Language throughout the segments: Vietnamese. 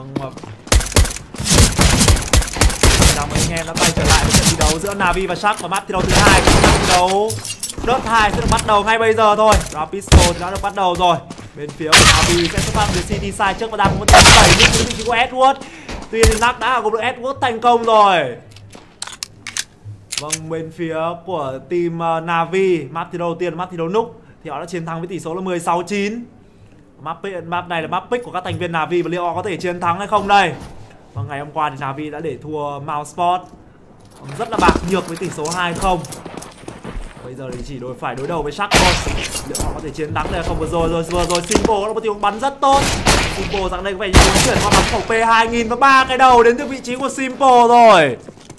Vâng, chào mừng anh em đã quay trở lại với trận thi đấu giữa Na'Vi và Shark. Và map thi đấu thứ hai của trận thi đấu đợt 2 sẽ được bắt đầu ngay bây giờ thôi. Rapisto đã được bắt đầu rồi. Bên phía của Na'Vi sẽ xuất phát từ City Side trước và đang có một tầm 7 nhưng vị trí của Edward. Tuy nhiên Nac đã gục được Edward thành công rồi. Vâng, bên phía của team Na'Vi, map thi đấu đầu tiên, map thi đấu núc, thì họ đã chiến thắng với tỷ số là 16-9. Map này là map pick của các thành viên Na'Vi và liệu họ có thể chiến thắng hay không đây? Và ngày hôm qua thì Na'Vi đã để thua Mouseport rất là bạc nhược với tỷ số 2-0. Bây giờ thì chỉ phải đối đầu với Shark thôi. Liệu họ có thể chiến thắng được không? Vừa rồi Simple đã một tiếng bắn rất tốt. Simple rằng đây có vẻ như muốn chuyển qua bắn khẩu P2000 và 3 cái đầu đến từ vị trí của Simple rồi.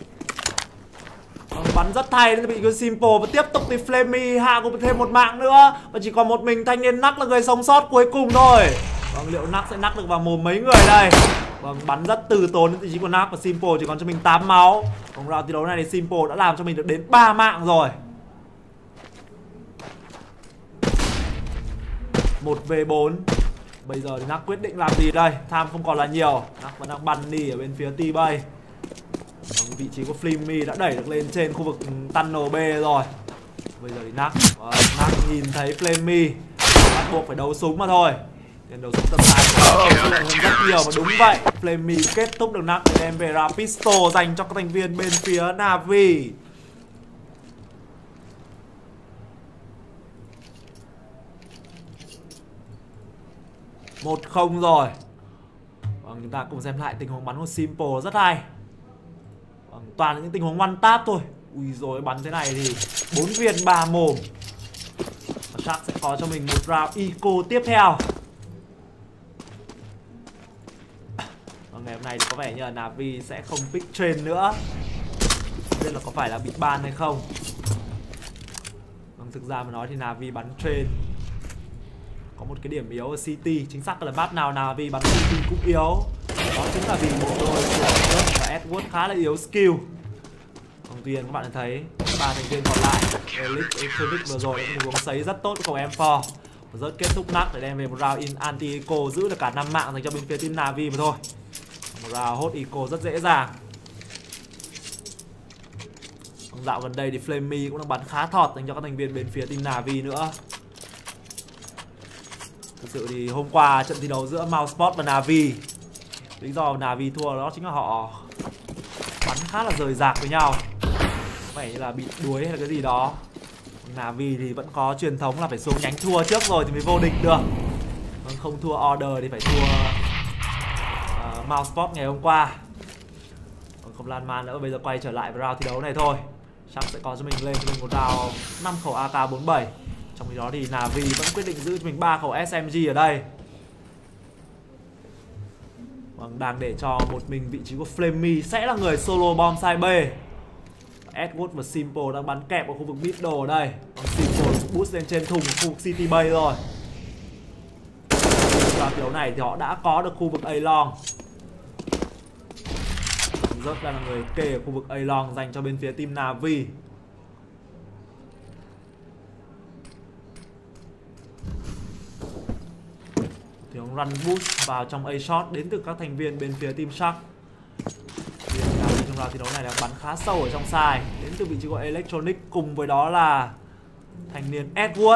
Bắn rất hay đến từ vị trí của Simple và tiếp tục thì Flammy hạ gục thêm một mạng nữa. Và chỉ còn một mình thanh niên Nac là người sống sót cuối cùng thôi. Vâng, liệu Nac sẽ nắc được vào mồm mấy người đây? Vâng, bắn rất từ tốn đến vị trí của Nac và Simple chỉ còn cho mình 8 máu. Vòng round thi đấu này thì Simple đã làm cho mình được đến 3 mạng rồi. 1v4. Bây giờ thì Nac quyết định làm gì đây? Tham không còn là nhiều. Nac vẫn đang bắn đi ở bên phía T-Bay. Vị trí của Flammy đã đẩy được lên trên khu vực tunnel B rồi. Bây giờ thì Nac nhìn thấy Flammy bắt buộc phải đấu súng mà thôi. Nên đấu súng tầm dài hơn rất nhiều và đúng vậy. Flammy kết thúc được Nac để đem về Rapisto dành cho các thành viên bên phía Na'Vi. Một không rồi. Vâng, chúng ta cùng xem lại tình huống bắn của Simple rất hay. Vâng, toàn là những tình huống one tap thôi. Ui rồi bắn thế này thì 4 viên 3 mồm. Và Shark sẽ có cho mình một round eco tiếp theo. Và ngày hôm nay thì có vẻ như là Na'Vi sẽ không pick train nữa. Không biết là có phải là bị ban hay không. Vâng, thực ra mà nói thì Na'Vi bắn train có một cái điểm yếu ở City. Chính xác là map nào Na'Vi bắn City cũng yếu. Đó chính là vì bộ đôi của Edward và Edward khá là yếu skill. Tuy nhiên các bạn thấy 3 thành viên còn lại, Electronic vừa rồi đã uống sấy rất tốt với cầu M4. Và rất kết thúc Nac để đem về một round in anti-eco, giữ được cả 5 mạng dành cho bên phía team Na'Vi mà thôi. Một round hốt eco rất dễ dàng. Dạo gần đây thì Flammy cũng đang bắn khá thọt dành cho các thành viên bên phía team Na'Vi nữa. Thực sự thì hôm qua trận thi đấu giữa Mouseport và Na'Vi, lý do Na'Vi thua đó chính là họ bắn khá là rời rạc với nhau. Có vẻ như là bị đuối hay là cái gì đó. Na'Vi thì vẫn có truyền thống là phải xuống nhánh thua trước rồi thì mới vô địch được. Không thua order thì phải thua Mouseport ngày hôm qua. Không lan man nữa, bây giờ quay trở lại với round thi đấu này thôi. Chắc sẽ có cho mình lên cho mình một round 5 khẩu AK-47. Trong khi đó thì Na'Vi vẫn quyết định giữ cho mình 3 khẩu SMG ở đây. Vâng, đang để cho một mình vị trí của Flammy sẽ là người solo bomb side B. Edward và Simple đang bắn kẹp ở khu vực middle ở đây. Còn Simple boost lên trên thùng khu vực City Bay rồi. Và kiểu này thì họ đã có được khu vực A-Long. Rất là người kê ở khu vực A-Long dành cho bên phía team Na'Vi. Thì ông run boost vào trong A-Shot đến từ các thành viên bên phía team Shark. Trong round thi đấu này đang bắn khá sâu ở trong side đến từ vị trí của Electronic, cùng với đó là thanh niên Edward.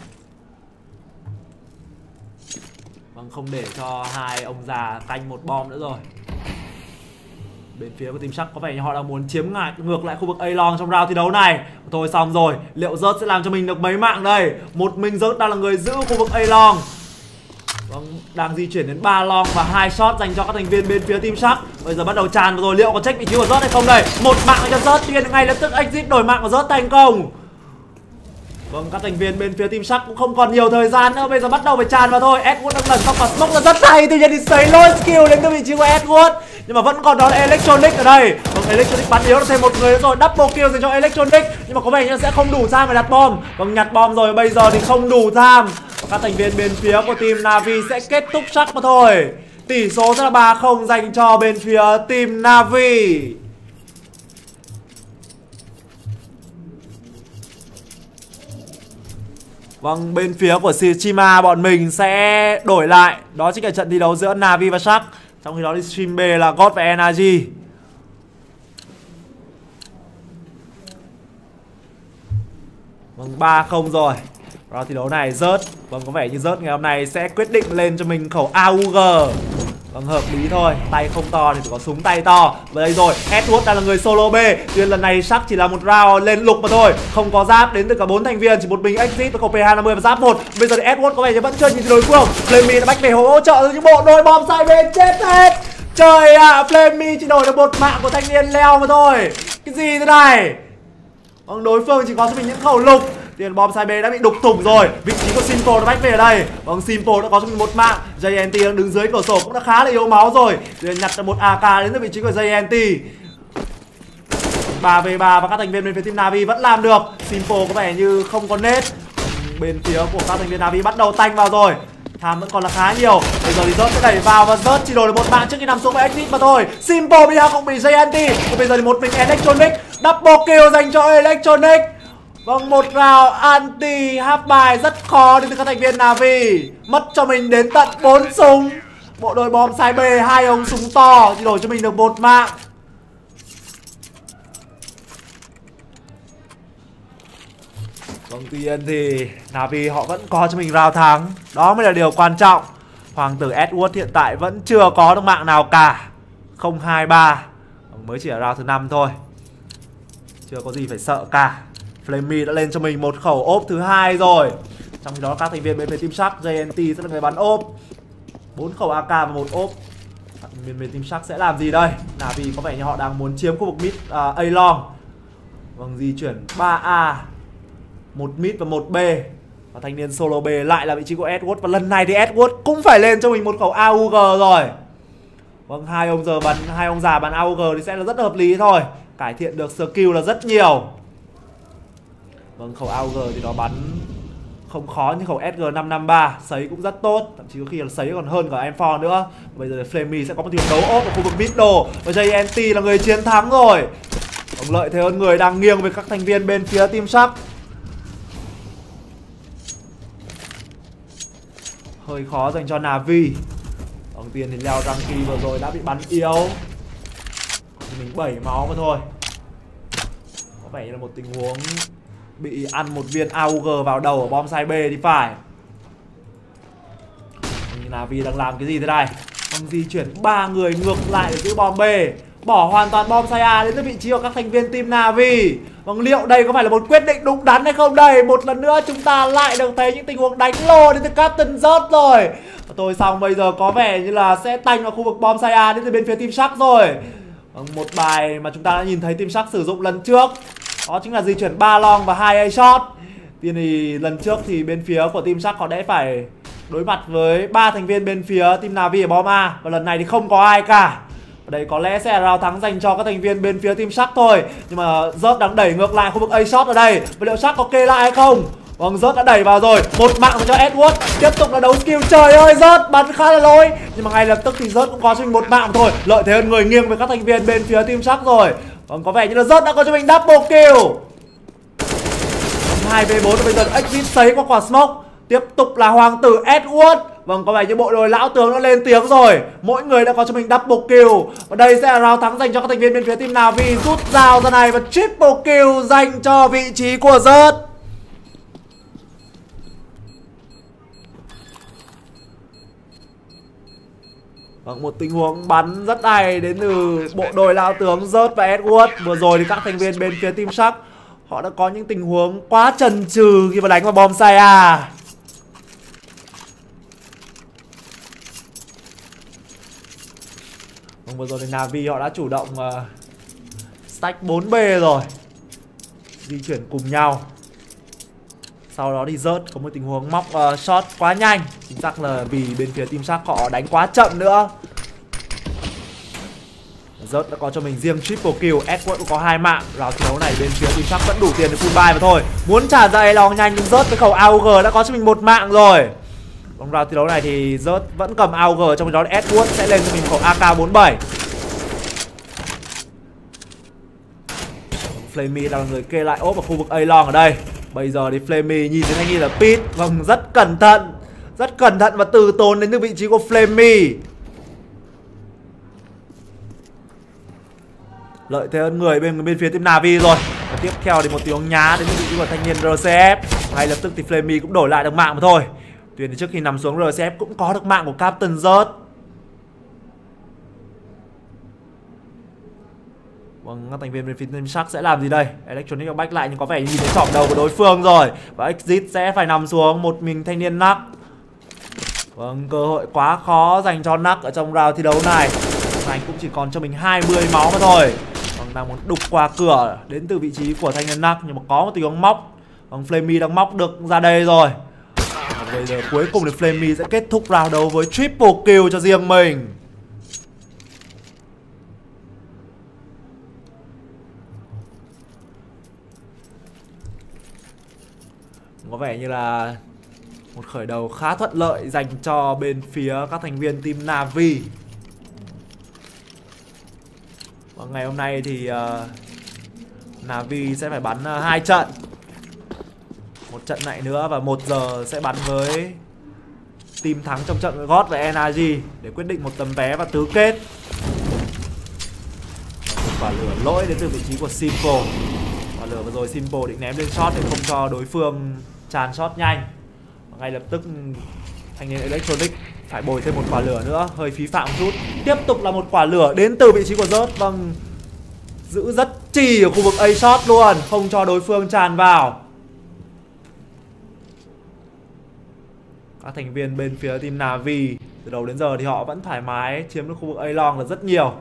Vâng, không để cho hai ông già canh một bom nữa rồi. Bên phía của team Shark có vẻ như họ đang muốn chiếm ngược lại khu vực A-Long trong round thi đấu này. Thôi xong rồi, liệu Rớt sẽ làm cho mình được mấy mạng đây? Một mình Rớt đang là người giữ khu vực A-Long. Vâng, đang di chuyển đến 3 long và 2 shot dành cho các thành viên bên phía team Shark. Bây giờ bắt đầu tràn rồi, liệu có check vị trí của Rớt hay không đây? Một mạng cho Rớt, tuy nhiên ngay lập tức exit đổi mạng của Rớt thành công. Vâng, các thành viên bên phía team Shark cũng không còn nhiều thời gian nữa, bây giờ bắt đầu phải tràn vào thôi. Edward đang lần xong và smoke là rất hay, tuy nhiên thì sấy lôi skill đến từ vị trí của Edward. Nhưng mà vẫn còn đó là Electronic ở đây. Vâng, Electronic bắn yếu được thêm một người nữa rồi, double kill dành cho Electronic. Nhưng mà có vẻ như sẽ không đủ time để đặt bom. Vâng, nhặt bom rồi, bây giờ thì không đủ time. Các thành viên bên phía của team Na'Vi sẽ kết thúc Shark mà thôi. Tỷ số sẽ là 3-0 dành cho bên phía team Na'Vi. Vâng, bên phía của Shima bọn mình sẽ đổi lại. Đó chính là trận thi đấu giữa Na'Vi và Shark. Trong khi đó thì stream B là God và Energy. Vâng, 3-0 rồi. Round thi đấu này Rớt, vâng, có vẻ như Rớt ngày hôm nay sẽ quyết định lên cho mình khẩu AUG. Vâng, hợp lý thôi, tay không to thì phải có súng tay to. Và đây rồi, Edward đang là người solo B. Tuy lần này chắc chỉ là một round lên lục mà thôi. Không có giáp đến từ cả 4 thành viên, chỉ một mình Exit và khẩu P250 và giáp 1. Bây giờ thì Edward có vẻ như vẫn chưa nhìn thấy đối phương. Flammy đã bách về hỗ trợ những bộ đôi bom sai bên chết hết. Trời ạ, Flammy chỉ đổi được một mạng của thanh niên leo mà thôi. Cái gì thế này? Vâng, đối phương chỉ có cho mình những khẩu lục. Tiền bom sai B đã bị đục thủng rồi. Vị trí của Simple đã bách về ở đây. Vâng, Simple đã có cho mình một mạng. JNT đang đứng dưới cửa sổ cũng đã khá là yếu máu rồi. Tiền nhặt được một AK đến từ vị trí của JNT. 3v3 và các thành viên bên phía team Navi vẫn làm được. Simple có vẻ như không có nết. Bên phía của các thành viên Navi bắt đầu tanh vào rồi. Tham vẫn còn là khá nhiều. Bây giờ thì Rớt sẽ đẩy vào và Rớt chỉ đổi được một mạng trước khi nằm xuống với Exit mà thôi. Simple bây giờ cũng bị JNT. Và bây giờ thì một mình Electronic. Double kill dành cho Electronic. Vâng, một round anti half bài rất khó đến từ các thành viên Navi. Mất cho mình đến tận 4 súng. Bộ đôi bom sai B, 2 ống súng to chỉ đổi cho mình được một mạng. Vâng, tuy nhiên thì Navi họ vẫn có cho mình round thắng. Đó mới là điều quan trọng. Hoàng tử Edward hiện tại vẫn chưa có được mạng nào cả. 0-2-3. Mới chỉ ở round thứ 5 thôi. Chưa có gì phải sợ cả. Flammy đã lên cho mình một khẩu ốp thứ 2 rồi. Trong khi đó các thành viên bên phía Team Shark, JNT sẽ là người bắn ốp. 4 khẩu AK và một ốp. Bên Team Shark sẽ làm gì đây? Navi có vẻ như họ đang muốn chiếm khu vực mid A-long. Vâng, di chuyển 3A, 1 mid và 1 B. Và thanh niên solo B lại là vị trí của Edward. Và lần này thì Edward cũng phải lên cho mình một khẩu AUG rồi. Vâng, hai ông già bắn AUG thì sẽ là rất hợp lý thôi. Cải thiện được skill là rất nhiều. Vâng, khẩu AUG thì nó bắn không khó như khẩu SG553. Sấy cũng rất tốt, thậm chí có khi là sấy còn hơn cả M4 nữa. Bây giờ Flammy sẽ có một tiếng đấu ốp ở khu vực middle. Và JNT là người chiến thắng rồi. Vâng, lợi thế hơn người đang nghiêng với các thành viên bên phía Team Shark. Hơi khó dành cho Navi. Đầu tiên thì leo Ranky vừa rồi đã bị bắn yếu. Chỉ mình 7 máu mà thôi. Có vẻ như là một tình huống bị ăn một viên AUG vào đầu ở bom sai B thì phải. Navi đang làm cái gì thế này? Đang di chuyển 3 người ngược lại để giữ bom B. Bỏ hoàn toàn bom sai A đến vị trí của các thành viên team Navi. Vâng, liệu đây có phải là một quyết định đúng đắn hay không đây? Một lần nữa chúng ta lại được thấy những tình huống đánh lô đến từ Captain Rớt rồi. Tôi xong bây giờ có vẻ như là sẽ tanh vào khu vực bom sai A đến từ bên phía Team Shark rồi. Vâng, một bài mà chúng ta đã nhìn thấy Team Shark sử dụng lần trước. Đó chính là di chuyển 3 long và 2 A shot. Tiên thì lần trước thì bên phía của Team Shark họ đã phải đối mặt với 3 thành viên bên phía Team Navi ở bom A. Và lần này thì không có ai cả. Và đây có lẽ sẽ là round thắng dành cho các thành viên bên phía Team Shark thôi. Nhưng mà Rớt đang đẩy ngược lại khu vực A shot ở đây. Và liệu Shark có kê lại hay không? Vâng, Rớt đã đẩy vào rồi. Một mạng cho Edward. Tiếp tục là đấu skill. Trời ơi, Rớt bắn khá là lỗi. Nhưng mà ngay lập tức thì Rớt cũng có cho mình một mạng thôi. Lợi thế hơn người nghiêng với các thành viên bên phía Team Shark rồi. Vâng, có vẻ như là Rớt đã có cho mình double kill. 2v4 và bây giờ Exit sấy qua quả smoke. Tiếp tục là hoàng tử Edward. Vâng, có vẻ như bộ đội lão tướng đã lên tiếng rồi. Mỗi người đã có cho mình double kill. Và đây sẽ là round thắng dành cho các thành viên bên phía team Navi. Rút dao ra này và triple kill dành cho vị trí của Rớt. Vâng, một tình huống bắn rất hay đến từ bộ đội lão tướng Rớt và Edward. Vừa rồi thì các thành viên bên phía team Shark họ đã có những tình huống quá chần chừ khi mà đánh vào bom sai A. Vâng, vừa rồi thì Navi họ đã chủ động stack 4B rồi. Di chuyển cùng nhau. Sau đó thì Rớt có một tình huống móc shot quá nhanh. Chính xác là vì bên phía team Shark họ đánh quá chậm nữa. Rớt đã có cho mình riêng triple kill. Edward cũng có 2 mạng. Round thi đấu này bên phía team Shark vẫn đủ tiền để full buy mà thôi. Muốn trả ra A-long nhanh nhưng Rớt với khẩu AUG đã có cho mình một mạng rồi. Trong round thi đấu này thì Rớt vẫn cầm AUG, trong khi đó Edward sẽ lên cho mình khẩu AK-47. Flammy là người kê lại ốp ở khu vực A-long ở đây. Bây giờ thì Flammy nhìn thấy như là Pete. Vâng, rất cẩn thận và từ tốn đến từ vị trí của Flammy. Lợi thế hơn người bên phía team Na'Vi rồi. Và tiếp theo thì một tiếng nhá đến vị trí của thanh niên RCF. Ngay lập tức thì Flammy cũng đổi lại được mạng mà thôi. Tuy nhiên trước khi nằm xuống RCF cũng có được mạng của Captain Zert. Vâng, các thành viên bên phía team Shark sẽ làm gì đây? Electronic back lại nhưng có vẻ nhìn thấy chỏm đầu của đối phương rồi. Và Exit sẽ phải nằm xuống một mình thanh niên Nac. Vâng, cơ hội quá khó dành cho Nac ở trong round thi đấu này. Anh cũng chỉ còn cho mình 20 máu mà thôi. Vâng, đang muốn đục qua cửa đến từ vị trí của thanh niên Nac nhưng mà có một tình huống móc. Vâng, Flammy đang móc được ra đây rồi. Và bây giờ cuối cùng thì Flammy sẽ kết thúc round đấu với triple kill cho riêng mình. Có vẻ như là một khởi đầu khá thuận lợi dành cho bên phía các thành viên team Na'Vi. Và ngày hôm nay thì Na'Vi sẽ phải bắn 2 trận. Một trận này nữa và 1 giờ sẽ bắn với team thắng trong trận God và Energy để quyết định một tấm vé và tứ kết. Một quả lửa lỗi đến từ vị trí của Simple. Quả lửa vừa rồi Simple định ném lên shot để không cho đối phương tràn shot nhanh. Và ngay lập tức thanh niên Electronic phải bồi thêm một quả lửa nữa, hơi phí phạm một chút. Tiếp tục là một quả lửa đến từ vị trí của Zert. Vâng, giữ rất chì ở khu vực A shot luôn, không cho đối phương tràn vào. Các thành viên bên phía team Na'Vi từ đầu đến giờ thì họ vẫn thoải mái chiếm được khu vực A long là rất nhiều.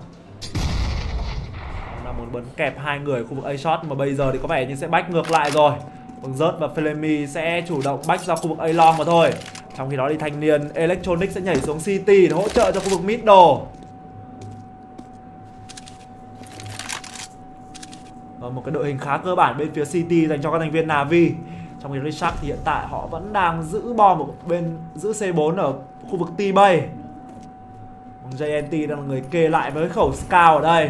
Là muốn bắn kẹp 2 người ở khu vực A shot mà bây giờ thì có vẻ như sẽ back ngược lại rồi. Vâng, Zert và Flammy sẽ chủ động back ra khu vực A long mà thôi. Trong khi đó thì thanh niên Electronic sẽ nhảy xuống City để hỗ trợ cho khu vực middle. Và một cái đội hình khá cơ bản bên phía City dành cho các thành viên Na'Vi. Trong khi Richard thì hiện tại họ vẫn đang giữ bom ở bên giữ C4 ở khu vực T-Bay. JNT đang là người kê lại với khẩu Scout ở đây.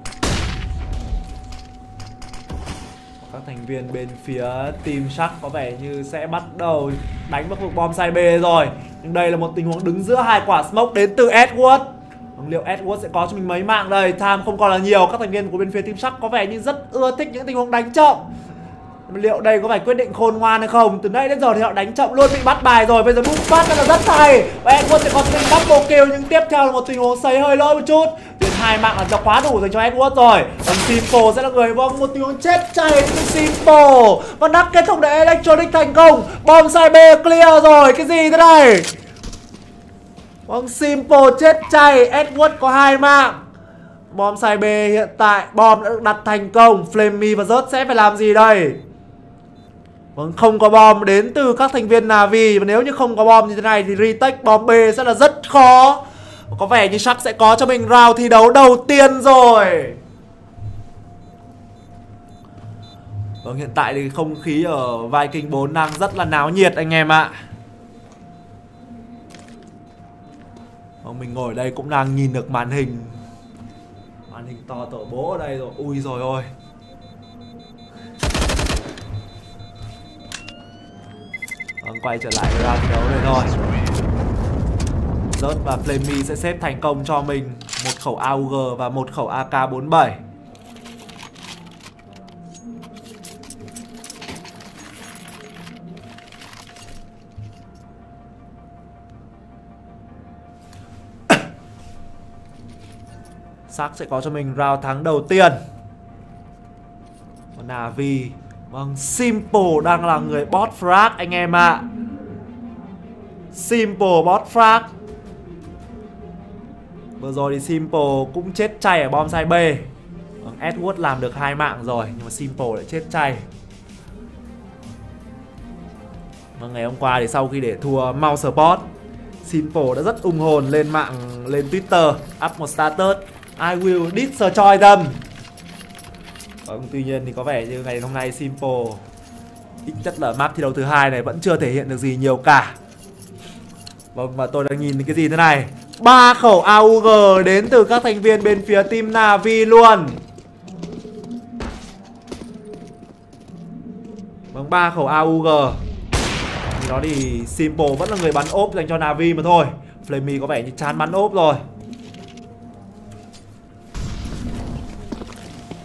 Các thành viên bên phía team Shark có vẻ như sẽ bắt đầu đánh vào khu vực bom side B rồi. Nhưng đây là một tình huống đứng giữa 2 quả smoke đến từ Edward. Liệu Edward sẽ có cho mình mấy mạng đây? Time không còn là nhiều. Các thành viên của bên phía team Shark có vẻ như rất ưa thích những tình huống đánh chậm. Liệu đây có phải quyết định khôn ngoan hay không? Từ nãy đến giờ thì họ đánh chậm luôn, bị bắt bài rồi. Bây giờ move phát là rất hay. Và Edward sẽ có cho mình double kill. Nhưng tiếp theo là một tình huống sấy hơi lỗi một chút. Tuyển 2 mạng là quá đủ dành cho Edward rồi. Còn Simple sẽ là người vâng một tình huống chết chay từ Simple. Và Nac kết thúc để Electronic thành công. Bom side B clear rồi. Cái gì thế này? Vâng, Simple chết chay. Edward có 2 mạng. Bom side B hiện tại bom đã được đặt thành công. Flammy và Zert sẽ phải làm gì đây? Vâng, không có bom đến từ các thành viên Na'Vi. Và nếu như không có bom như thế này thì retake bom B sẽ là rất khó. Có vẻ như Shark sẽ có cho mình round thi đấu đầu tiên rồi. Vâng, hiện tại thì không khí ở Viking 4 đang rất là náo nhiệt anh em ạ. Vâng, mình ngồi ở đây cũng đang nhìn được màn hình. Màn hình to tổ bố ở đây rồi. Ui rồi ôi. Vâng, quay trở lại round thi đấu này thôi. Zert và Flammy sẽ xếp thành công cho mình một khẩu AUG và một khẩu AK-47. Shark sẽ có cho mình round thắng đầu tiên. Còn Na'Vi, vâng, Simple đang là người bot frag anh em ạ. Simple bot frag. Vừa rồi thì Simple cũng chết chay ở bom side B. Vâng, Edward làm được 2 mạng rồi nhưng mà Simple lại chết chay. Vâng, ngày hôm qua thì sau khi để thua mouse support, Simple đã rất ung hồn lên mạng, lên Twitter up một status I will destroy them. Vâng, tuy nhiên thì có vẻ như ngày hôm nay Simple ít nhất là map thi đấu thứ 2 này vẫn chưa thể hiện được gì nhiều cả. Vâng, và tôi đang nhìn cái gì thế này, 3 khẩu AUG đến từ các thành viên bên phía team Na'Vi luôn. Vâng, 3 khẩu AUG. Thì đó thì Simple vẫn là người bắn ốp dành cho Na'Vi mà thôi. Flammy có vẻ như chán bắn ốp rồi.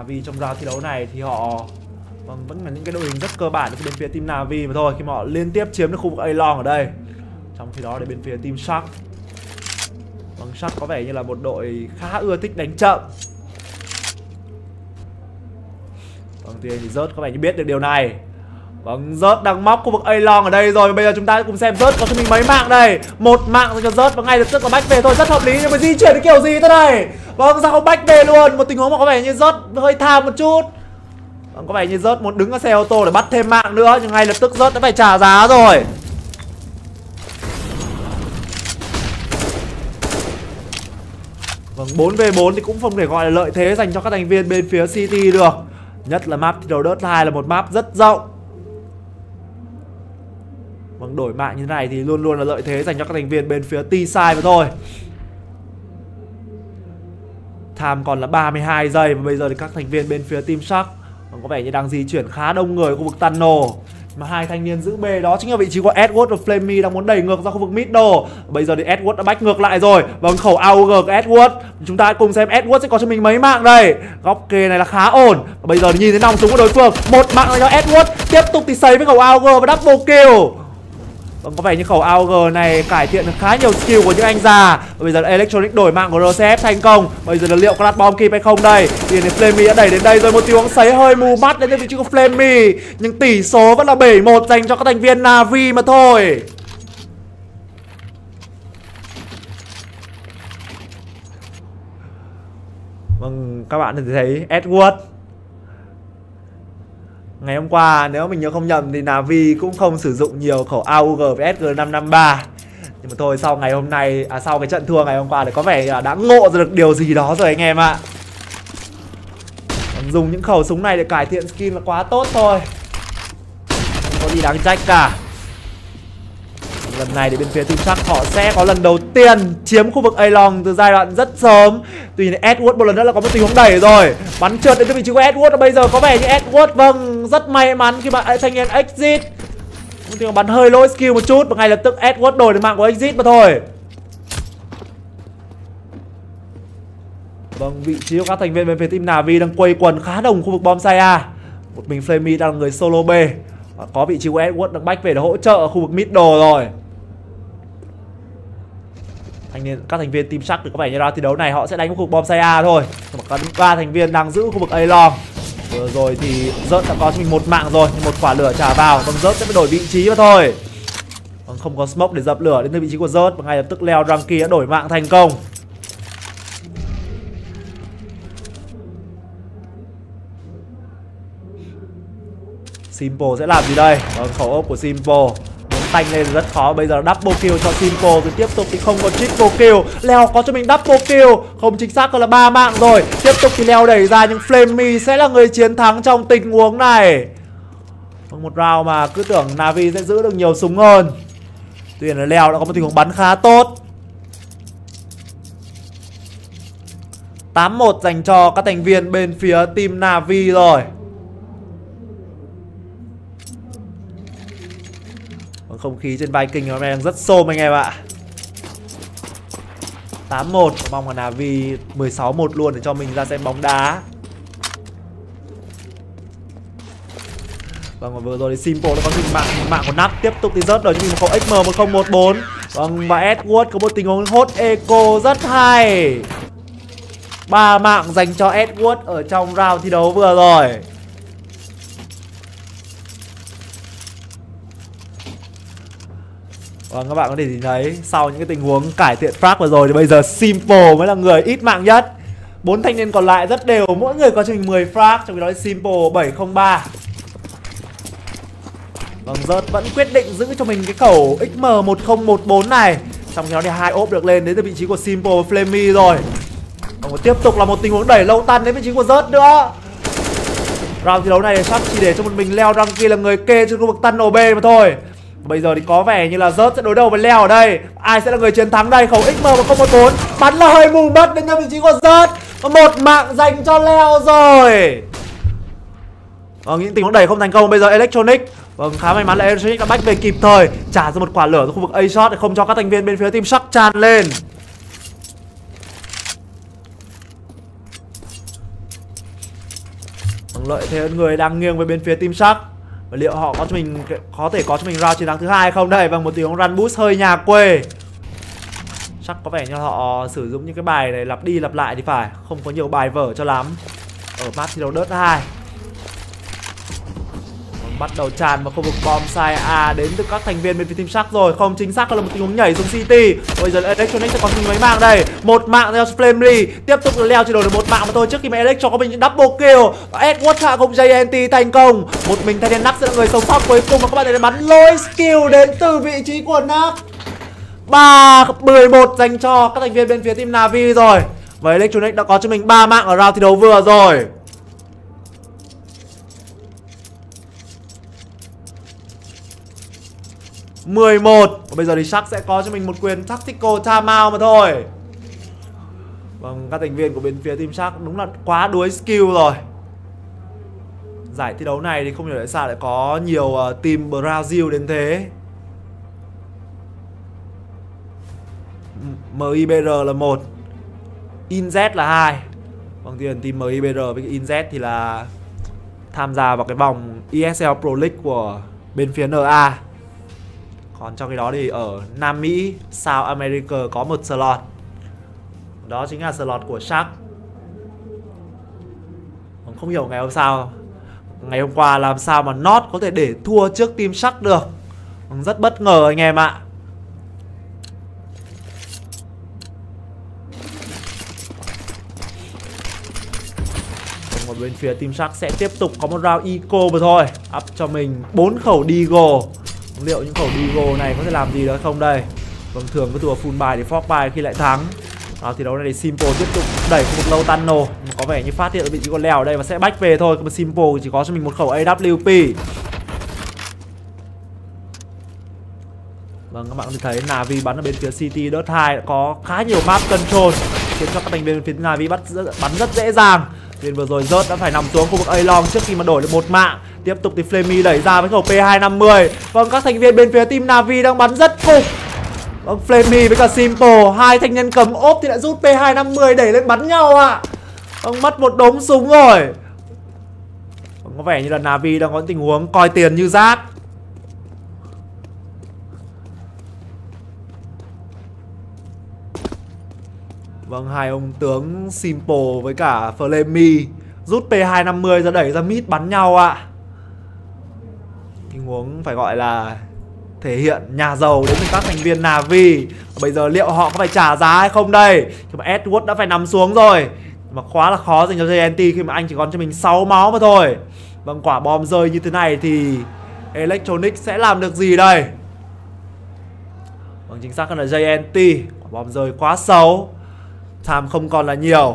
Navi trong round thi đấu này thì họ vẫn là những cái đội hình rất cơ bản của bên phía team Navi mà thôi, khi mà họ liên tiếp chiếm được khu vực A long ở đây. Trong khi đó để bên phía team Shark, Shark có vẻ như là một đội khá ưa thích đánh chậm. Tuy nhiên thì Rớt có vẻ như biết được điều này. Rớt đang móc khu vực A long ở đây rồi. Bây giờ chúng ta cùng xem Rớt có cho mình mấy mạng đây. Một mạng dành cho Rớt và ngay lập tức là back về thôi, rất hợp lý. Nhưng mà di chuyển cái kiểu gì thế này? Sao không back về luôn? Một tình huống mà có vẻ như Rớt hơi tham một chút. Có vẻ như Rớt muốn đứng ở xe ô tô để bắt thêm mạng nữa, nhưng ngay lập tức Rớt đã phải trả giá rồi. 4v4 thì cũng không thể gọi là lợi thế dành cho các thành viên bên phía City được. Nhất là map thi đấu Dirt 2 là một map rất rộng. Đổi mạng như thế này thì luôn luôn là lợi thế dành cho các thành viên bên phía T-Side mà thôi. Time còn là 32 giây và bây giờ thì các thành viên bên phía Team Shark có vẻ như đang di chuyển khá đông người ở khu vực tunnel. Mà hai thanh niên giữ B đó chính là vị trí của Edward và Flammy đang muốn đẩy ngược ra khu vực middle. Bây giờ thì Edward đã back ngược lại rồi. Khẩu AUG của Edward. Chúng ta hãy cùng xem Edward sẽ có cho mình mấy mạng đây. Góc kê này là khá ổn. Và bây giờ thì nhìn thấy nòng súng của đối phương. Một mạng là cho Edward. Tiếp tục thì sấy với khẩu AUG và double kill. Có vẻ như khẩu AUG này cải thiện được khá nhiều skill của những anh già. Và bây giờ Electronic đổi mạng của RCF thành công. Bây giờ là liệu có đặt bom kịp hay không đây. Thì Flammy đã đẩy đến đây rồi, một tiếng sấy hơi mù mắt đến từ vị trí của Flammy. Nhưng tỷ số vẫn là 7-1 dành cho các thành viên Navi mà thôi. Các bạn có thể thấy Edward ngày hôm qua, nếu mình nhớ không nhầm thì Navi cũng không sử dụng nhiều khẩu AUG với SG553. Nhưng mà thôi, sau ngày hôm nay, sau cái trận thua ngày hôm qua thì có vẻ đã ngộ ra được điều gì đó rồi anh em ạ. Dùng những khẩu súng này để cải thiện skin là quá tốt thôi, không có gì đáng trách cả. Lần này thì bên phía Team Shark họ sẽ có lần đầu tiên chiếm khu vực A long từ giai đoạn rất sớm. Tuy nhiên Edward một lần nữa là có một tình huống đẩy rồi, bắn trượt đến từ vị trí của Edward. Và bây giờ có vẻ như Edward rất may mắn khi mà thanh niên exit. Một tình huống bắn hơi lỗi skill một chút và ngay lập tức Edward đổi được mạng của exit mà thôi. Vị trí của các thành viên bên phía team Navi đang quây quần khá đông khu vực bonsai A. Một mình Flammy đang là người solo B. Có vị trí của Edward đang back về để hỗ trợ ở khu vực middle rồi. Các thành viên team Shark thì có vẻ như ra thi đấu này họ sẽ đánh khu vực bonsai A thôi. Mà có 3 thành viên đang giữ khu vực A long. Vừa rồi thì Rớt đã có cho mình một mạng rồi, nhưng một quả lửa trả vào. Rớt sẽ phải đổi vị trí mà thôi. Không có smoke để dập lửa đến từ vị trí của Rớt. Và ngay lập tức Leo Drunky đã đổi mạng thành công. Simple sẽ làm gì đây? Khẩu ốp của Simple tanh lên rất khó. Bây giờ double kill cho Simple. Rồi tiếp tục thì không có triple kill. Leo có cho mình double kill. Không chính xác là 3 mạng rồi. Tiếp tục thì Leo đẩy ra, nhưng Flammy sẽ là người chiến thắng trong tình huống này. Một round mà cứ tưởng Navi sẽ giữ được nhiều súng hơn. Tuy nhiên là Leo đã có một tình huống bắn khá tốt. 8-1 dành cho các thành viên bên phía team Navi rồi. Không khí trên Viking hôm nay đang rất xôm anh em ạ. 8-1. Mong là Navi 16-1 luôn để cho mình ra xem bóng đá. Và vừa rồi thì Simple đã có mạng của nắp. Tiếp tục thì rớt đổi cho mình một khẩu XM1014. Và Edward có một tình huống hốt eco rất hay. 3 mạng dành cho Edward ở trong round thi đấu vừa rồi. Các bạn có thể nhìn thấy sau những cái tình huống cải thiện frag vừa rồi thì bây giờ Simple mới là người ít mạng nhất. 4 thanh niên còn lại rất đều, mỗi người có cho mình 10 frag, trong khi đó Simple 703. Rớt vẫn quyết định giữ cho mình cái khẩu XM1014 này. Trong khi đó thì 2 ốp được lên đến từ vị trí của Simple và Flammy rồi. Tiếp tục là một tình huống đẩy lâu tăn đến vị trí của Rớt nữa. Round thi đấu này sắp chỉ để cho một mình Leo Drunky là người kê trên khu vực tunnel B mà thôi. Bây giờ thì có vẻ như là Rớt sẽ đối đầu với Leo ở đây. Ai sẽ là người chiến thắng đây? Khẩu XM1014 bắn là hơi mù mất đến vị trí của Rớt. Một mạng dành cho Leo rồi. Những tình huống đẩy không thành công. Bây giờ Electronic khá may mắn là Electronic đã back về kịp thời, trả ra một quả lửa ở khu vực A shot để không cho các thành viên bên phía team Shark tràn lên. Lợi thế hơn người đang nghiêng về bên phía Team Shark. Và liệu họ có thể có cho mình round chiến thắng thứ hai hay không đây? Bằng một tiếng run boost hơi nhà quê. Chắc có vẻ như họ sử dụng những cái bài này lặp đi lặp lại thì phải, không có nhiều bài vở cho lắm ở map thi đấu Dust 2. Bắt đầu tràn vào khu vực bom side A đến từ các thành viên bên phía Team Shark rồi. Không, chính xác là một tình huống nhảy xuống City. Bây giờ Electronic sẽ có mình mấy mạng đây. Một mạng theo Flamely, tiếp tục là leo chỉ đổi được một mạng mà thôi trước khi mà Electro có mình những double kill. Edward hạ cùng JNT thành công. Một mình thay Nax sẽ là người sống sót cuối cùng, mà các bạn thấy bắn lôi skill đến từ vị trí của Nax. 3-11 dành cho các thành viên bên phía team Na'Vi rồi. Và Electronic đã có cho mình 3 mạng ở round thi đấu vừa rồi. Và bây giờ thì Shark sẽ có cho mình một quyền tactical timeout mà thôi. Vâng, các thành viên của bên phía team Shark đúng là quá đuối skill rồi. Giải thi đấu này thì không hiểu tại sao lại có nhiều team Brazil đến thế. MIBR là 1, InZ là 2. Vâng, thì team MIBR với InZ thì là tham gia vào cái vòng ESL Pro League của bên phía NA. Còn trong cái đó thì ở Nam Mỹ, South America có một slot. Đó chính là slot của Shark. Không hiểu ngày hôm qua làm sao mà Not có thể để thua trước team Shark được. Rất bất ngờ anh em ạ. Còn bên phía team Shark sẽ tiếp tục có một round eco mà thôi. Up cho mình 4 khẩu Deagle. Liệu những khẩu Deagle này có thể làm gì được không đây? Vâng, thường cứ thua full buy để fork buy khi lại thắng. Thì đấu này thì Simple tiếp tục đẩy khu vực low tunnel. Có vẻ như phát hiện ở vị trí con lèo ở đây và sẽ back về thôi. Còn Simple chỉ có cho mình một khẩu AWP. Vâng, các bạn có thể thấy Na'Vi bắn ở bên phía City Dust 2 đã có khá nhiều map control, khiến cho các thành viên phía Na'Vi bắn rất dễ dàng. Nên vừa rồi Dust đã phải nằm xuống khu vực A-Long trước khi mà đổi được một mạng. Tiếp tục thì Flamey đẩy ra với khẩu P250. Vâng, các thành viên bên phía team Na'Vi đang bắn rất cục. Vâng, Flamey với cả Simple, hai thanh niên cầm ốp thì lại rút P250 đẩy lên bắn nhau ạ. Vâng, mất một đống súng rồi. Vâng, có vẻ như là Na'Vi đang có tình huống coi tiền như rác. Vâng, hai ông tướng Simple với cả Flamey rút P250 ra đẩy ra mid bắn nhau ạ. Tình huống phải gọi là thể hiện nhà giàu đến từ các thành viên Na'Vi. Bây giờ liệu họ có phải trả giá hay không đây? Nhưng mà Edward đã phải nằm xuống rồi. Mà quá là khó dành cho JNT khi mà anh chỉ còn cho mình 6 máu mà thôi. Vâng, quả bom rơi như thế này thì Electronic sẽ làm được gì đây? Vâng, chính xác hơn là JNT. Quả bom rơi quá xấu. Time không còn là nhiều.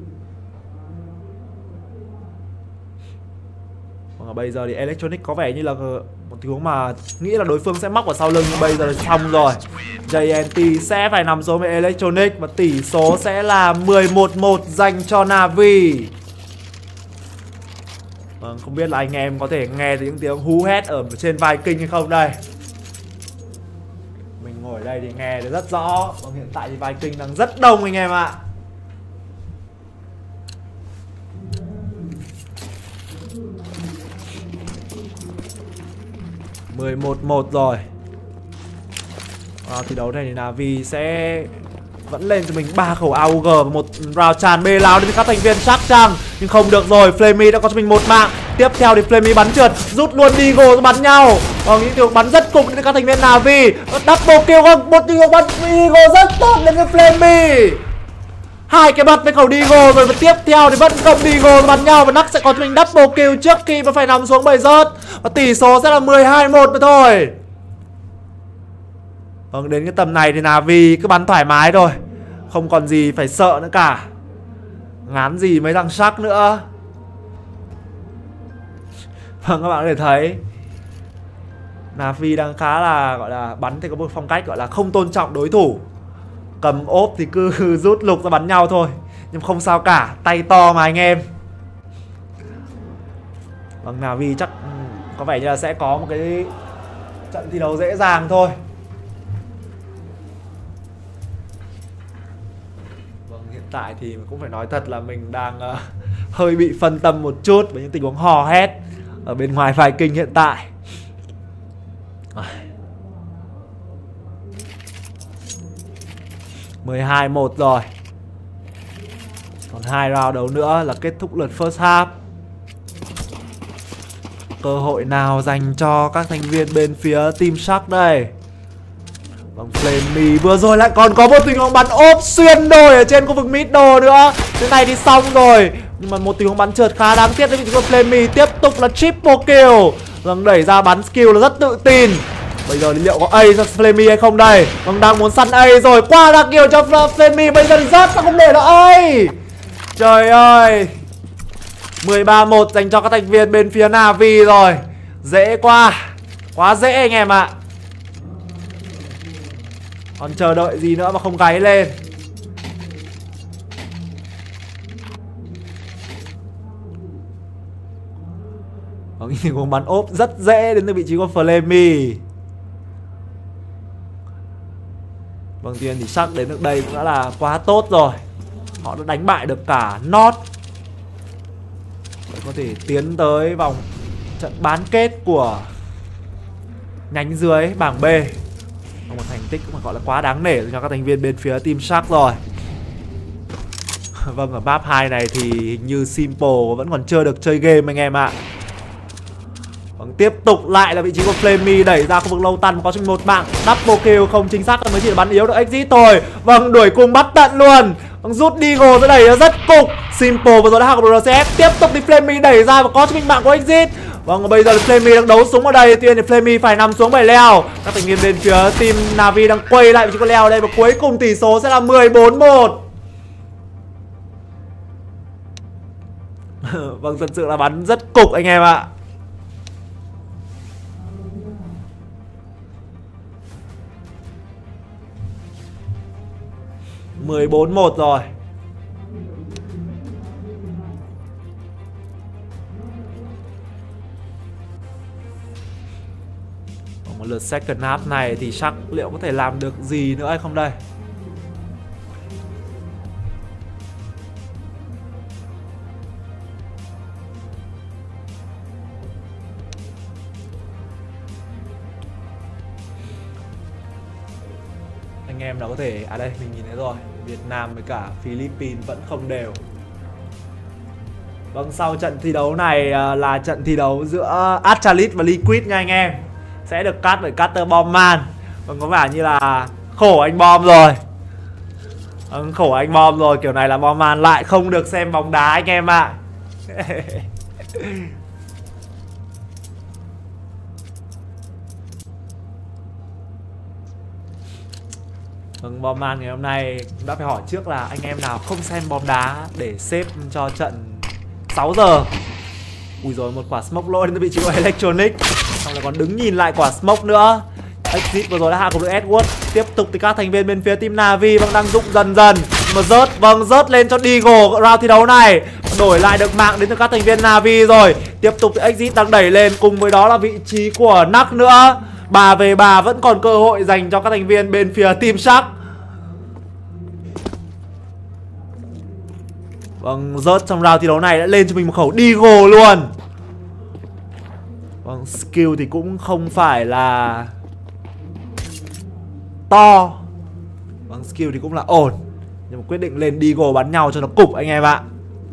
Và bây giờ thì Electronic có vẻ như là một tình huống mà nghĩ là đối phương sẽ móc vào sau lưng, nhưng bây giờ là xong rồi. JNT sẽ phải nằm xuống với Electronic và tỷ số sẽ là 11-1 dành cho Na'Vi. Vâng, không biết là anh em có thể nghe thấy những tiếng hú hét ở trên Viking hay không đây. Mình ngồi đây thì nghe được rất rõ. Vâng, hiện tại thì Viking đang rất đông anh em ạ. (11-1) rồi. Thi đấu này thì Na'Vi sẽ vẫn lên cho mình 3 khẩu AUG và một round tràn bê lao đến các thành viên Shark chăng. Nhưng không được rồi, Flamey đã có cho mình một mạng. Tiếp theo thì Flamey bắn trượt, rút luôn Deagle ra bắn nhau. Những tiếng bắn rất cục đến các thành viên Na'Vi. Double kill không, một tiếng bắn Deagle rất tốt đến với Flamey. 2 cái bật với khẩu Deagle rồi, và tiếp theo thì vẫn cầm Deagle bắn nhau. Và Nax sẽ có cho mình double kill trước khi mà phải nằm xuống bầy rớt. Và tỷ số sẽ là 12-1 mà thôi. Vâng, đến cái tầm này thì Na'Vi cứ bắn thoải mái thôi, không còn gì phải sợ nữa cả. Ngán gì mấy thằng Shark nữa. Vâng, các bạn có thể thấy Na'Vi đang khá là gọi là bắn thì có một phong cách gọi là không tôn trọng đối thủ. Cầm ốp thì cứ rút lục ra bắn nhau thôi. Nhưng không sao cả, tay to mà anh em. Vâng, Na'Vi chắc có vẻ như là sẽ có một cái trận thi đấu dễ dàng thôi. Vâng, hiện tại thì cũng phải nói thật là mình đang hơi bị phân tâm một chút với những tình huống hò hét ở bên ngoài Viking hiện tại. 12-1 rồi. Còn 2 round đấu nữa là kết thúc lượt first half. Cơ hội nào dành cho các thành viên bên phía Team Shark đây? Vâng, Flammy vừa rồi lại còn có một tình huống bắn ốp xuyên đồi ở trên khu vực middle nữa. Thế này thì xong rồi. Nhưng mà một tình huống bắn trượt khá đáng tiếc đấy, vì Flammy tiếp tục là triple kill. Vâng, đẩy ra bắn skill là rất tự tin. Bây giờ thì liệu có A cho Flammy hay không đây? Vâng, đang muốn săn A rồi, qua ra kill cho Flammy. Bây giờ thì rớt, sao không để là A? Trời ơi, 13-1 dành cho các thành viên bên phía Na'Vi rồi. Dễ quá, quá dễ anh em ạ. Còn chờ đợi gì nữa mà không gáy lên. Có tình huống bắn ốp rất dễ đến từ vị trí của Flammy. Vâng, tiên thì Shark đến được đây cũng đã là quá tốt rồi. Họ đã đánh bại được cả North. Để có thể tiến tới vòng trận bán kết của nhánh dưới bảng B. Một thành tích cũng phải gọi là quá đáng nể cho các thành viên bên phía Team Shark rồi. Vâng, ở map 2 này thì hình như Simple vẫn còn chưa được chơi game anh em ạ. Vâng, tiếp tục lại là vị trí của Flammy đẩy ra khu vực lâu tăn, có một mạng double kill không chính xác, mới chỉ là bắn yếu được exit thôi. Vâng, đuổi cùng bắt tận luôn. Vâng, rút Deagle sẽ đẩy rất cục. Simple vừa rồi đã hack được RCS, tiếp tục thì Flammy đẩy ra và có cho mình mạng của exit. Vâng, bây giờ thì Flammy đang đấu súng ở đây, tuy nhiên thì Flammy phải nằm xuống bầy leo. Các thành viên bên phía team Na'Vi đang quay lại vị trí của leo đây và cuối cùng tỷ số sẽ là 14-1. Vâng, thật sự là bắn rất cục anh em ạ. Mười 14-1 rồi. Một lượt second half này thì Shark liệu có thể làm được gì nữa hay không đây? Anh em nào có thể... À đây, mình nhìn thấy rồi. Việt Nam với cả Philippines vẫn không đều. Vâng, sau trận thi đấu này là trận thi đấu giữa Astralis và Liquid nha anh em. Sẽ được cắt bởi Cutter Bombman. Vâng, có vẻ như là khổ anh Bom rồi. Vâng, khổ anh Bom rồi. Kiểu này là Bombman lại không được xem bóng đá anh em ạ. Vâng, Bombman ngày hôm nay đã phải hỏi trước là anh em nào không xem bóng đá để xếp cho trận 6 giờ. Ui rồi, một quả smoke lỗi đến vị trí của Electronic. Xong lại còn đứng nhìn lại quả smoke nữa. Exit vừa rồi đã hạ cùng được Edward. Tiếp tục thì các thành viên bên phía team Na'Vi vẫn đang dụng dần dần. Mà rớt, vâng, rớt lên cho Deagle round thi đấu này. Đổi lại được mạng đến từ các thành viên Na'Vi rồi. Tiếp tục thì Exit đang đẩy lên, cùng với đó là vị trí của Nac nữa. 3v3 vẫn còn cơ hội dành cho các thành viên bên phía team Shark. Vâng, rớt trong round thi đấu này đã lên cho mình một khẩu Deagle luôn. Vâng, skill thì cũng không phải là to. Vâng, skill thì cũng là ổn. Nhưng mà quyết định lên Deagle bắn nhau cho nó cục anh em ạ.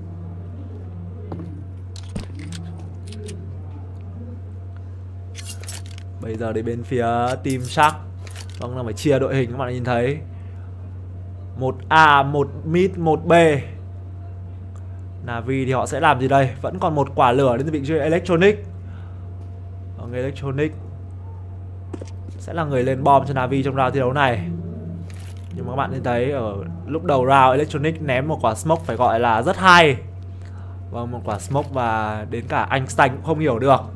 Bây giờ đến bên phía team Shark. Vâng, là phải chia đội hình các bạn nhìn thấy. 1A, 1 mid, 1B. Na'Vi thì họ sẽ làm gì đây? Vẫn còn một quả lửa đến từ vị trí Electronic. Vâng, Electronic sẽ là người lên bom cho Na'Vi trong round thi đấu này. Nhưng mà các bạn nhìn thấy ở lúc đầu round Electronic ném một quả smoke phải gọi là rất hay. Vâng, một quả smoke và đến cả Einstein cũng không hiểu được.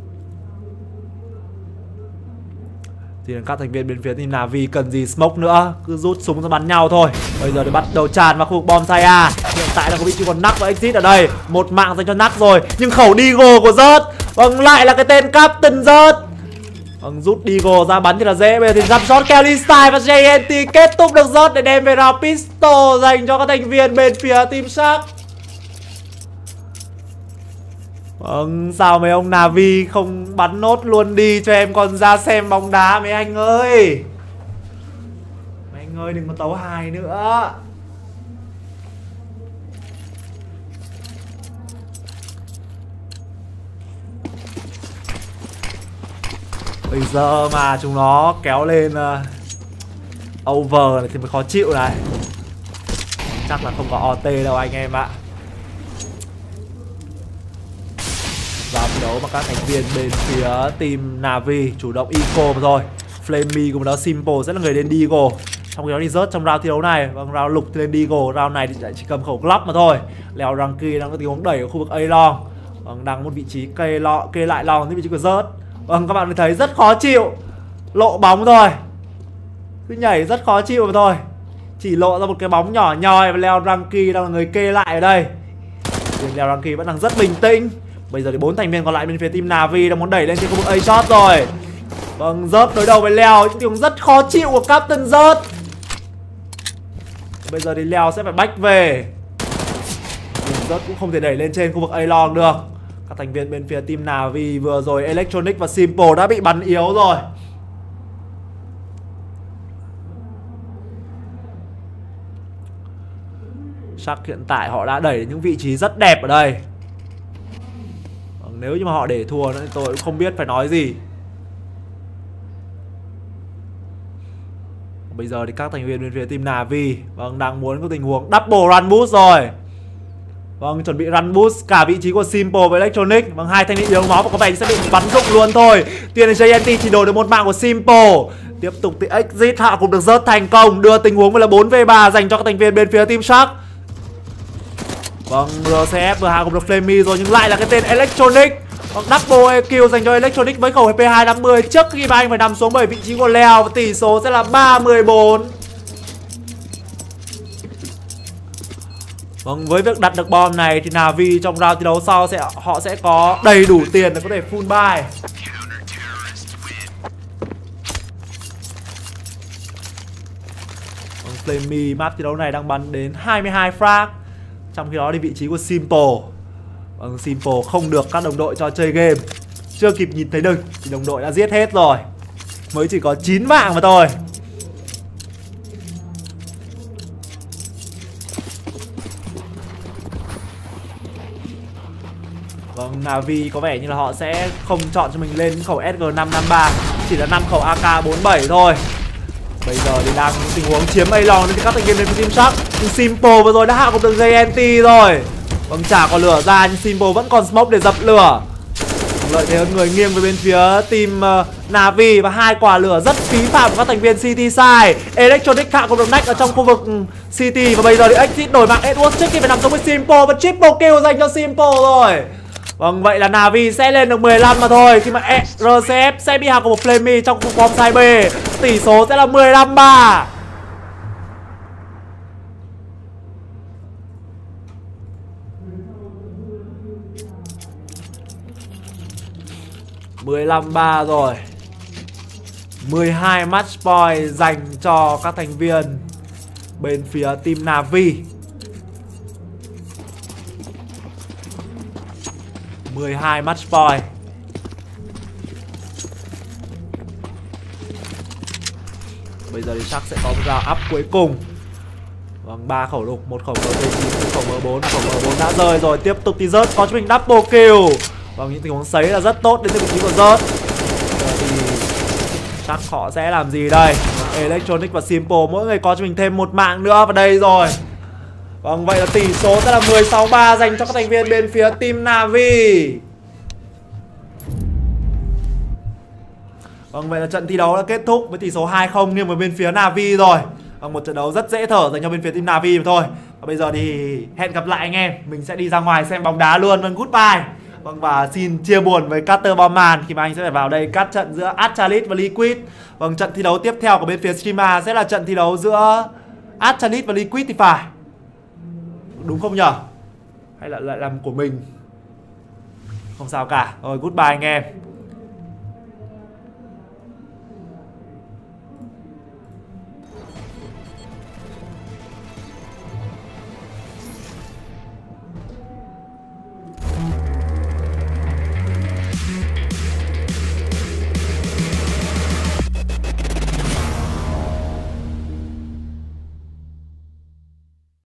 Thì các thành viên bên phía team Na'Vi cần gì smoke nữa, cứ rút súng ra bắn nhau thôi. Bây giờ thì bắt đầu tràn vào khu vực bom site A. Hiện tại là có vị trí còn Nac và Exit ở đây. Một mạng dành cho Nac rồi, nhưng khẩu Deagle của rớt. Vâng, lại là cái tên Captain rớt. Vâng, rút Deagle ra bắn thì là dễ. Bây giờ thì jump shot Kelly Style và JNT kết thúc được rớt để đem về round pistol dành cho các thành viên bên phía Team Shark. Vâng, sao mấy ông Na'Vi không bắn nốt luôn đi cho em còn ra xem bóng đá mấy anh ơi. Mấy anh ơi đừng có tấu hài nữa. Bây giờ mà chúng nó kéo lên over này thì mới khó chịu này. Chắc là không có OT đâu anh em ạ. Và thi đấu mà các thành viên bên phía team Na'Vi chủ động eco mà thôi. Flamey cùng đó Simple rất là người lên Deagle. Trong khi đó thì rớt trong round thi đấu này. Vâng, round lục thì lên Deagle, round này thì chỉ cầm khẩu Glock mà thôi. Leo Ranky đang có tình huống đẩy ở khu vực A long. Vâng, đang một vị trí kê lại long với vị trí của rớt. Vâng, các bạn thấy rất khó chịu. Lộ bóng thôi. Cứ nhảy rất khó chịu mà thôi. Chỉ lộ ra một cái bóng nhỏ nhoi và Leo Ranky đang là người kê lại ở đây. Nhưng Leo Ranky vẫn đang rất bình tĩnh. Bây giờ thì 4 thành viên còn lại bên phía team Na'Vi đang muốn đẩy lên trên khu vực A shot rồi. Vâng, rớt đối đầu với Leo, những tình huống rất khó chịu của Captain rớt. Bây giờ thì Leo sẽ phải back về. Nhưng rớt cũng không thể đẩy lên trên khu vực A long được. Các thành viên bên phía team Na'Vi vừa rồi Electronic và Simple đã bị bắn yếu rồi. Chắc hiện tại họ đã đẩy đến những vị trí rất đẹp ở đây. Nếu như mà họ để thua nữa thì tôi cũng không biết phải nói gì. Bây giờ thì các thành viên bên phía team Na'Vi vâng, đang muốn có tình huống double run boost rồi. Vâng, chuẩn bị run boost cả vị trí của Simple với Electronic. Vâng, hai thanh niên yếu máu và có vẻ sẽ bị bắn rụng luôn thôi. Tiền JNT chỉ đổi được một mạng của Simple. Tiếp tục thì exit hạ cũng được rớt thành công. Đưa tình huống là 4v3 dành cho các thành viên bên phía team Shark. Vâng, RCF vừa hạ cũng được Flamey rồi nhưng lại là cái tên Electronic. Vâng, double kill dành cho Electronic với khẩu P250 trước khi mà anh phải nằm xuống bởi vị trí của Leo. Và tỷ số sẽ là 3-14. Vâng, với việc đặt được bom này thì Na'Vi trong round thi đấu sau họ sẽ có đầy đủ tiền để có thể full buy. Vâng, Flamey map thi đấu này đang bắn đến 22 frag. Trong khi đó thì vị trí của Simple, vâng, Simple không được các đồng đội cho chơi game. Chưa kịp nhìn thấy địch thì đồng đội đã giết hết rồi. Mới chỉ có 9 mạng mà thôi. Vâng, Na'Vi có vẻ như là họ sẽ không chọn cho mình lên khẩu SG553, chỉ là 5 khẩu AK47 thôi. Bây giờ thì đang tình huống chiếm A long nên các thành viên bên phía Team Shark. Nhưng Simple vừa rồi đã hạ gục được JNT rồi. Vâng, chả có lửa ra nhưng Simple vẫn còn smoke để dập lửa. Lợi thế hơn người nghiêng về bên phía team Na'Vi và hai quả lửa rất phí phạm của các thành viên City side. Electronic hạ gục được Next ở trong khu vực City và bây giờ thì exit đổi mạng Edward trước khi phải nằm xuống với Simple và triple kill dành cho Simple rồi. Vâng, vậy là Na'Vi sẽ lên được 15 mà thôi. Khi mà RCF sẽ bị hạ của một Flamey trong khu bom side B. Tỷ số sẽ là 15-3. 15-3 rồi. 12 match point dành cho các thành viên bên phía team Na'Vi. 12 match point. Bây giờ thì chắc sẽ có một round up cuối cùng. Vâng, 3 khẩu lục, một khẩu M9, một khẩu M4, khẩu M4 đã rơi rồi. Tiếp tục thì rớt có cho mình double kill. Vâng, những tình huống sấy là rất tốt đến từ vị trí của rớt. Giờ thì chắc họ sẽ làm gì đây? Electronic và Simple mỗi người có cho mình thêm một mạng nữa vào đây rồi. Vâng, vậy là tỷ số sẽ là 16-3 dành cho các thành viên bên phía team Na'Vi. Vâng, vậy là trận thi đấu đã kết thúc với tỷ số 2-0 nghiêng về bên phía Na'Vi rồi. Vâng, một trận đấu rất dễ thở dành cho bên phía team Na'Vi mà thôi. Và bây giờ thì hẹn gặp lại anh em. Mình sẽ đi ra ngoài xem bóng đá luôn. Vâng, goodbye. Vâng, và xin chia buồn với Carter Bowman khi mà anh sẽ phải vào đây cắt trận giữa Astralis và Liquid. Vâng, trận thi đấu tiếp theo của bên phía Streamer sẽ là trận thi đấu giữa Astralis và Liquid thì phải. Đúng không nhở? Hay là lại làm của mình? Không sao cả. Rồi, goodbye anh em.